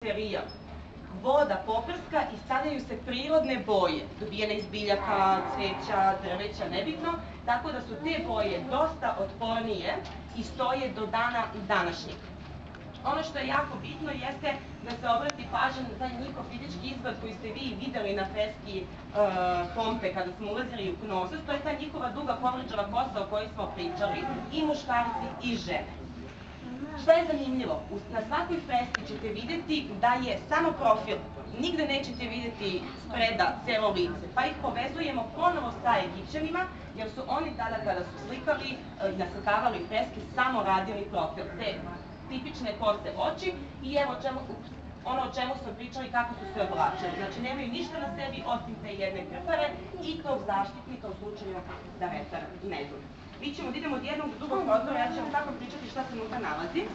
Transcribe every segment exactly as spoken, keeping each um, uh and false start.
materijal. Voda poprska i stavljaju se prirodne boje, dobijene iz biljaka, cveća, drveća, nebitno, tako da su te boje dosta otpornije i stoje do dana današnjeg. Ono što je jako bitno jeste da se obrati pažnja na taj njihov fizički izgled koji ste vi videli na freski Pompe kada smo ulazili u Knossos. To je ta njihova duga kovričava kosa o kojoj smo pričali, i muškarci i žene. Šta je zanimljivo? Na svakoj freski ćete vidjeti da je samo profil. Nigde nećete vidjeti spreda celo lice, pa ih povezujemo ponovo sa Egipćanima, jer su oni tada kada su slikali i naslikavali freske samo radili profil. Te tipične kose oči i evo ono o čemu smo pričali kako su se oblačili. Znači nemaju ništa na sebi osim te jedne krpare i tog zaštitnika u slučaju da vetar ne dune. Mi ćemo da idemo od jednog do drugog prozora, ja ću vam tako pričati šta se unutra nalazi.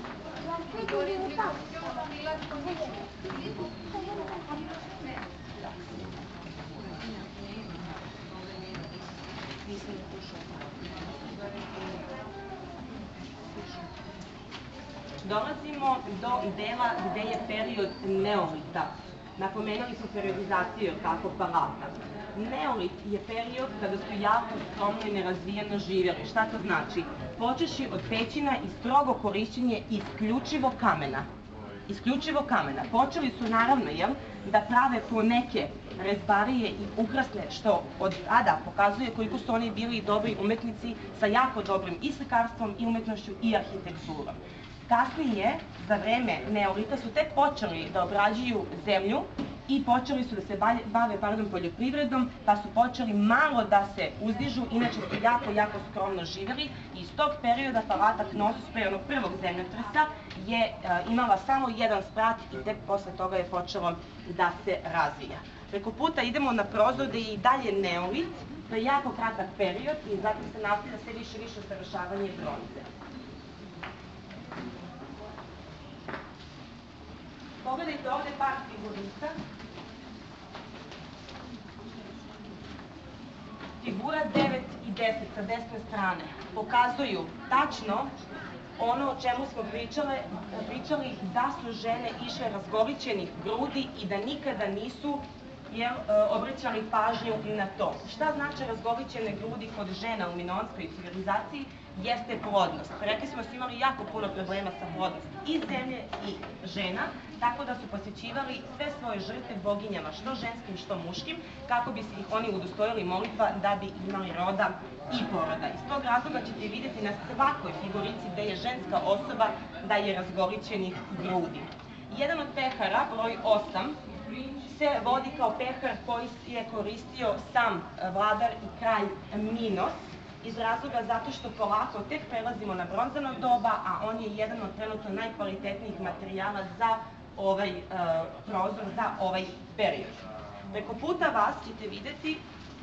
Dolazimo do dela gde je period neolita. Napomenuli smo periodizaciju kako palata. Neolit je period kada su jako skromno i nerazvijeno živjeli. Šta to znači? Počeši od pećina i strogo korišćenje isključivo kamena. Isključivo kamena. Počeli su naravno, jel, da prave po neke rezbarije i ukrasne, što od tada pokazuje koliko su oni bili dobri umetnici sa jako dobrim i slikarstvom i umetnošću i arhitekturom. Kasnije, za vreme neolita, su tek počeli da obrađuju zemlju i počeli su da se bave poljoprivredom, pa su počeli malo da se uzdižu, inače su jako, jako skromno živjeli i iz tog perioda palata Knossos, pre onog prvog zemljotresa, je imala samo jedan sprat i tek posle toga je počelo da se razvija. Preko puta idemo na prozor gde je i dalje neolit, to je jako kratak period i zato se nastavlja sve više i više usavršavanje bronze. Pogledajte ovde par figurica. Figura devet i deset sa desne strane pokazuju tačno ono o čemu smo pričali, da su žene išle razgolićenih grudi i da nikada nisu obraćali pažnju na to. Šta znači razgolićene grudi kod žena u minoanskoj civilizaciji? Jeste plodnost. Rekli smo da su imali jako puno problema sa plodnosti i zemlje i žena, tako da su posjećivali sve svoje žrtve boginjama, što ženskim, što muškim, kako bi se ih oni udostojili molitva da bi imali roda i poroda. Iz tog razloga ćete vidjeti na svakoj figurici gde je ženska osoba da je razgolićenih grudi. Jedan od pehara, broj osam, se vodi kao pehar koji je koristio sam vladar i kralj Minos, iz razloga zato što polako tek prelazimo na bronzano doba, a on je jedan od trenutno najkvalitetnijih materijala za ovaj prozor, za ovaj period. Preko puta vas ćete vidjeti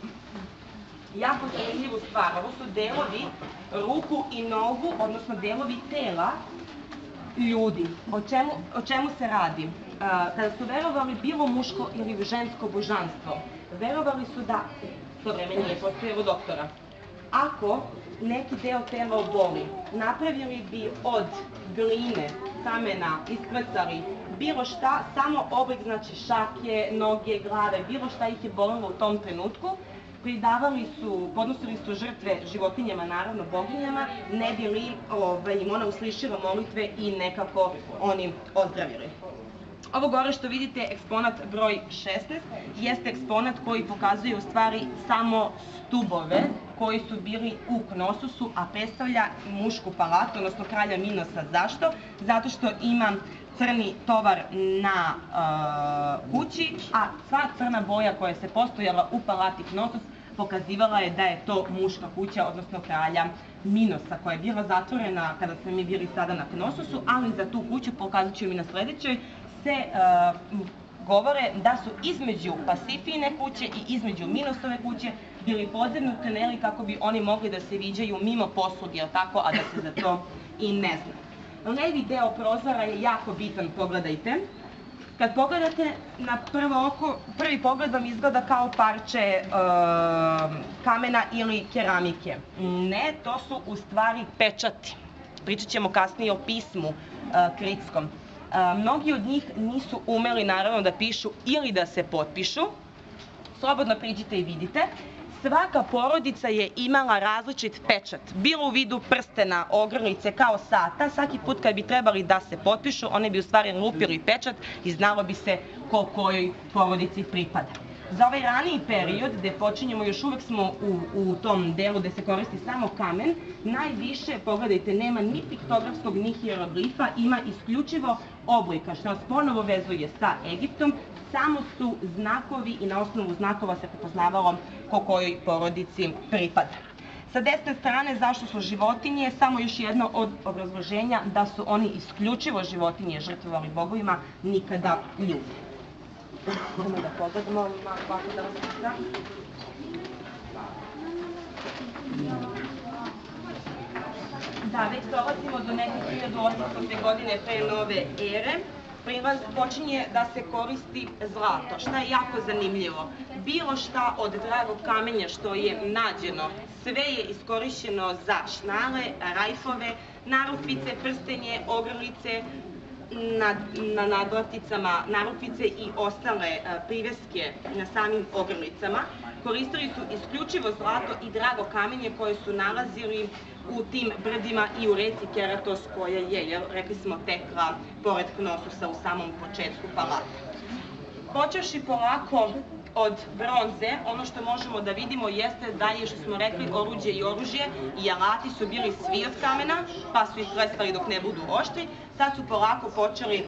jako zanimljivu stvar. Ovo su delovi ruku i nogu, odnosno delovi tela ljudi. O čemu se radi? Kada su verovali bilo muško ili žensko božanstvo, verovali su da, to vreme nije postojalo doktora, ako neki deo tela oboli, napravili bi od gline, kamena, iskrcali bilo šta, samo oblik, znači šake, noge, glave, bilo šta ih je bolilo u tom trenutku, pridavali su, podnosili su žrtve životinjama, naravno boginjama, ne bi li im ona uslišila molitve i nekako oni ozdravili. Ovo gore što vidite, eksponat broj šesnaest, jeste eksponat koji pokazuje u stvari samo stubove koji su bili u Knossosu, a predstavlja mušku palatu, odnosno kralja Minosa. Zašto? Zato što ima crni tovar na kući, a sva crna boja koja se postojala u palati Knossos pokazivala je da je to muška kuća, odnosno kralja Minosa, koja je bila zatvorena kada smo mi bili sada na Knossosu, ali za tu kuću, pokazat ću mi na sledećoj, se govore da su između Pasifijine kuće i između Minosove kuće bili podzemni tuneli kako bi oni mogli da se viđaju mimo posudi, a da se za to i ne zna. Levi deo prozora je jako bitan, pogledajte. Kad pogledate na prvo oko, prvi pogled vam izgleda kao parče kamena ili keramike. Ne, to su u stvari pečati. Pričat ćemo kasnije o pismu kritskom. Mnogi od njih nisu umeli naravno da pišu ili da se potpišu. Slobodno priđite i vidite. Svaka porodica je imala različit pečat, bilo u vidu prstena, ogrlice, kao sata. Svaki put kad bi trebali da se potpišu, one bi u stvari lupili pečat i znalo bi se ko kojoj porodici pripada. Za ovaj raniji period, gde počinjemo, još uvek smo u, u tom delu gde se koristi samo kamen, najviše, pogledajte, nema ni piktografskog, ni hieroglifa, ima isključivo oblika, što nas ponovo vezuje sa Egiptom, samo su znakovi i na osnovu znakova se prepoznavalo ko kojoj porodici pripada. Sa desne strane, zašto su životinje? Samo još jedno od obrazloženja da su oni isključivo životinje žrtvovali bogovima, nikada ljude. Idemo da pogledamo ovako da vas sada. Da, već dolazimo do neke hiljadu osamstote godine pre nove ere. Prilaz počinje da se koristi zlato, šta je jako zanimljivo. Bilo šta od dragog kamenja što je nađeno, sve je iskorišćeno za šnale, rajfove, narukvice, prstenje, ogrlice, na, na nadlaticama narukvice i ostale priveske na samim ogrlicama. Koristili su isključivo zlato i drago kamenje koje su nalazili u tim brdima i u reci Keratos koja je, jer rekli smo, tekla pored Knosusa u samom početku palata. Počevši polako od bronze, ono što možemo da vidimo jeste da je, što smo rekli, oruđe i oružje i alati su bili svi od kamena, pa su ih klesali dok ne budu oštri. Sad su polako počeli